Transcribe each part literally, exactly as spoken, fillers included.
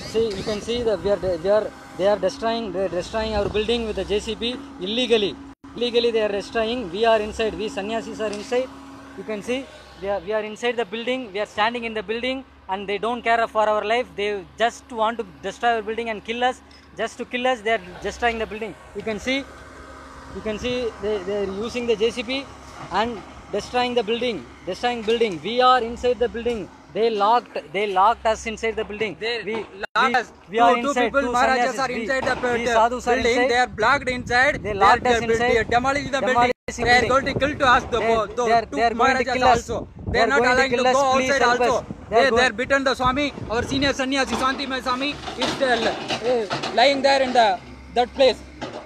See, you can see that we are, they are, they are destroying, they are destroying our building with the J C B illegally. Illegally they are destroying. We are inside. We sannyasis are inside. You can see, we are, we are inside the building. We are standing in the building, and they don't care for our life. They just want to destroy our building and kill us. Just to kill us, they are destroying the building. You can see, you can see they, they are using the J C B and destroying the building. Destroying building. We are inside the building. They locked. They locked us inside the building. They we, locked we, us. we two, are two inside. people, Two Maharajas sannyasis. are We- inside the we building. sadhus are inside. They are blocked inside. They locked they are, us inside. They are demolishing the building. Demolishing They are building. going to kill to us. The, They- both, the they are- two they are going to Maharajas kill us. also. They They are are not going to allowing to kill go us. Please outside help also. us. They are They, they going- are beaten the Swami. Our senior sannyasi Shantimay Swami is still, uh, lying there in the that place.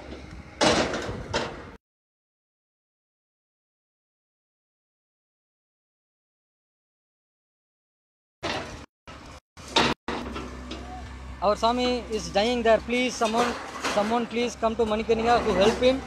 Our Swami is dying there. Please, someone, someone, please come to Manikarnika to help him.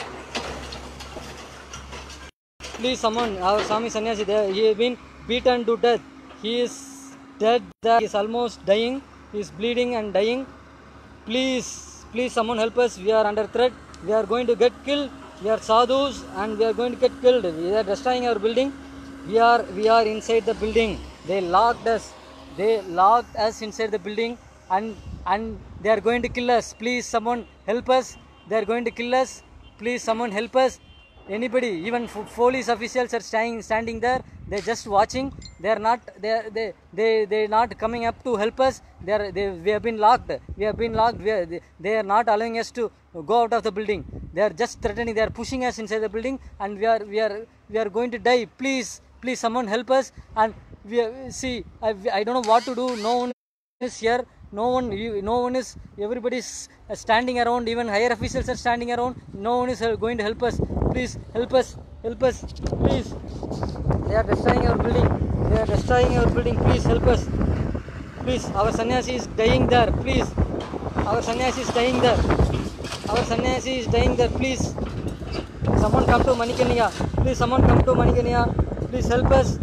Please, someone, our Swami Sannyasi, there, he has been beaten to death. He is dead there. He is almost dying. He is bleeding and dying. Please, please, someone help us. We are under threat. We are going to get killed. We are sadhus and we are going to get killed. We are destroying our building. We are, we are inside the building. They locked us. They locked us inside the building, and and they are going to kill us. Please, someone help us. They are going to kill us. Please, someone help us. Anybody, even police officials are standing standing there. They're just watching. They are not. They are, they they they not coming up to help us. They are. They we have been locked. We have been locked. We are, they, they are not allowing us to go out of the building. They are just threatening. They are pushing us inside the building, and we are we are we are going to die. Please, please, someone help us. And we are, see. I I don't know what to do. No one is here. No one, you, no one is, everybody is standing around, even higher officials are standing around. No one is going to help us. Please help us, help us, please. They are destroying our building. They are destroying our building. Please help us. Please, our sannyasi is dying there. Please, our sannyasi is dying there. Our sannyasi is dying there. Please, someone come to Manikarnika. Please, someone come to Manikarnika. Please help us.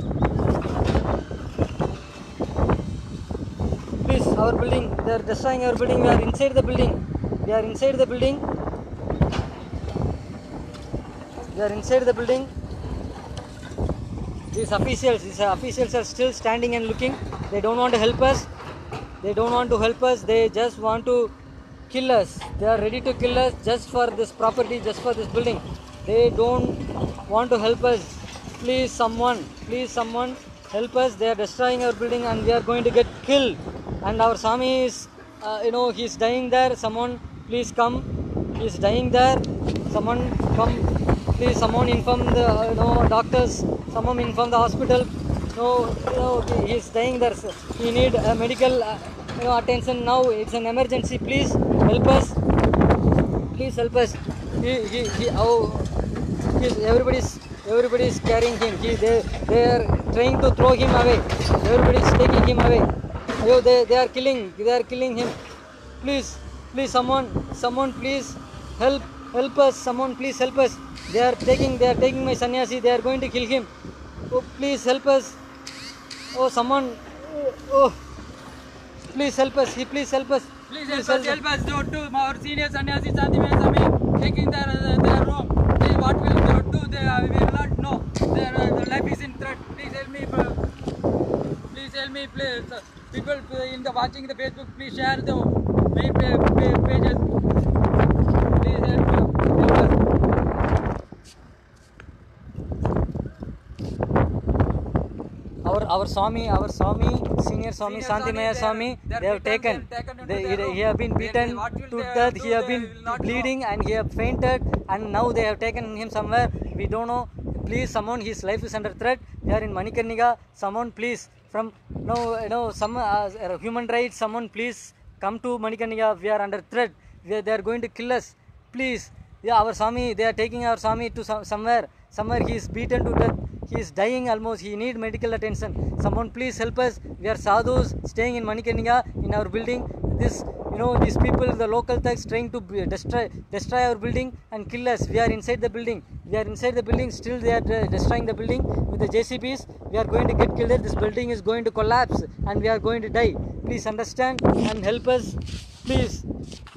Please, our building, they are destroying our building. We are inside the building. We are inside the building. We are inside the building. These officials, these officials are still standing and looking. They don't want to help us. They don't want to help us. They just want to kill us. They are ready to kill us just for this property, just for this building. They don't want to help us. Please, someone, please, someone help us. They are destroying our building, and we are going to get killed. And our Swami is, uh, you know, he is dying there. Someone, please come. He is dying there. Someone come. Please, someone inform the, uh, you know, doctors. Someone inform the hospital. No, you know, he is dying there. He need uh, medical, uh, you know, attention now. It's an emergency. Please help us. Please help us. He, he, he. Oh, he is, everybody's, everybody's carrying him. He, they, they are trying to throw him away. Everybody is taking him away. Yo, they, they are killing, they are killing him. Please, please, someone, someone, please help, help us. Someone, please help us. They are taking, they are taking my sannyasi. They are going to kill him. Oh, please help us. Oh, someone, oh, please help us. He, please help us. Please, please help, help us. Help us. Do, do our senior sannyasi Shantimay Swami taking their their room. They, what will they do? They uh, will not know. Their uh, their life is in threat. Please help me. Please help me, please. People in the watching the Facebook, please share the main pages. Please help, help us. Our our Swami, our Swami, senior Swami, Senior Shantimaya Swami, they, they have taken. taken They, into their he, he room. have been They- beaten they- what will to they death. do? He have They been will not bleeding know. and he have fainted. And now they have taken him somewhere. We don't know. Please, someone, his life is under threat. They are in Manikarnika. Someone, please, from no, you know, some uh, human rights. Someone, please come to Manikarnika. We are under threat. We are, they are going to kill us. Please, yeah, our Swami. They are taking our Swami to some, somewhere. Somewhere he is beaten to death. He is dying almost. He need medical attention. Someone, please help us. We are sadhus staying in Manikarnika in our building. This You know, these people, the local thugs, trying to b- destroy destroy our building and kill us. We are inside the building. We are inside the building. Still, they are uh, destroying the building with the J C Bs. We are going to get killed. This building is going to collapse, and we are going to die. Please understand and help us, please.